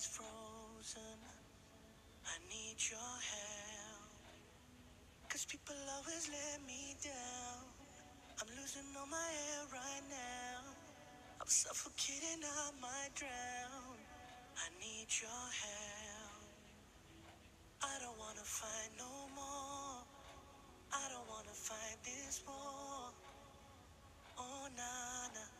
frozen. I need your help. 'Cause people always let me down. I'm losing all my air right now. I'm suffocating, I might drown. I need your help. I don't wanna fight no more. I don't wanna fight this war. Oh, nah, nah.